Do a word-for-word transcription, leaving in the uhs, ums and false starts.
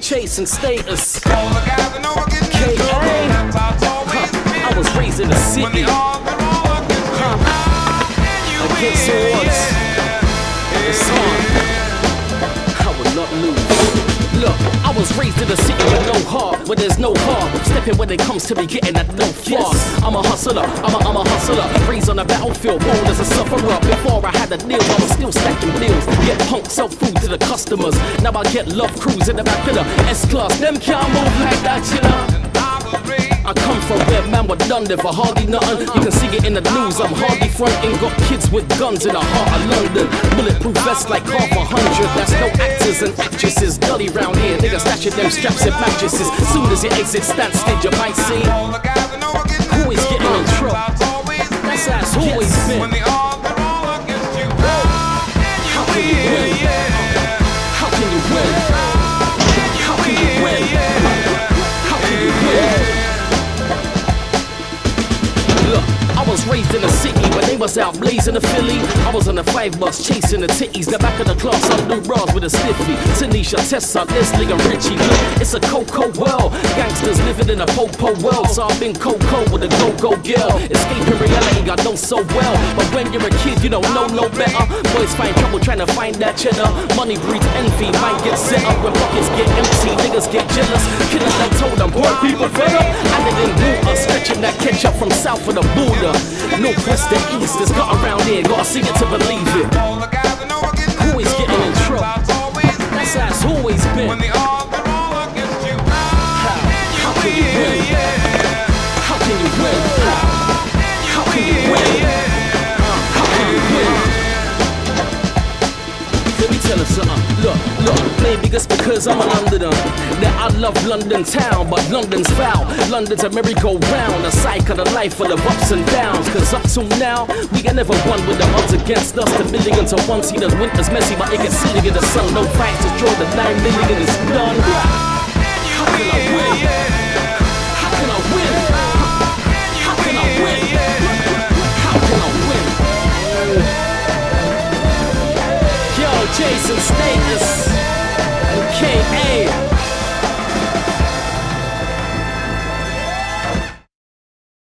chasing status. K A, I was raised in the city. Huh. Against odds, it's hard. I would not lose. Look, I was raised in a city with no heart, where there's no heart. Stepping when it comes to me getting that no far. I'm a hustler, I'm a, I'm a hustler. Raised on the battlefield, born as a sufferer. Before I had a deal, I was still stacking bills. Get punk, sell food to the customers. Now I get love crews in the back of the S-Class. Them can't move like that, you know. I come from where man were done there for hardly nothing. You can see it in the news, I'm hardly fronting. Got kids with guns in the heart of London. Bulletproof vests like half a hundred. That's no actors and actresses. Gully round here, niggas stashing them straps and mattresses. Soon as you exit stand stage, you might see always getting in trouble. That's how it's always been. How can you win? How can you win? How can you win? How can you win? Look, I was raised in a city when they was out blazing a Philly. I was on the five bus chasing the titties. The back of the class, I do bras with a stiffy. Tanisha, Tessa, Leslie and Richie. Look, it's a cocoa world. Gangsters living in a po-po world. So I've been cocoa with a go-go girl. Escaping reality I know so well. But when you're a kid, you don't know no better. Boys find trouble trying to find that cheddar. Money breeds envy, mind gets set up. When pockets get empty, niggas get jealous. Killers like told them, boy, people fed up. And it in water, stretching that ketchup from south of the border. Northwest to east, it's got around here, gotta see it to believe it. Always getting in trouble. That's how it's always been. How? How can you win? How can you win? How can you win? How can you win? Let me tell us something. Look, look, maybe just because I'm a Londoner that I love London town, but London's foul. London's a merry-go-round, a cycle of life full of ups and downs. Cause up till now, we ain't never won with the odds against us. The million to one, see the winter's messy, but it gets silly in the sun. No fight to draw, the nine million is done. How can I win? How can I win? How can I win? How can I win? Yo, Jason Status.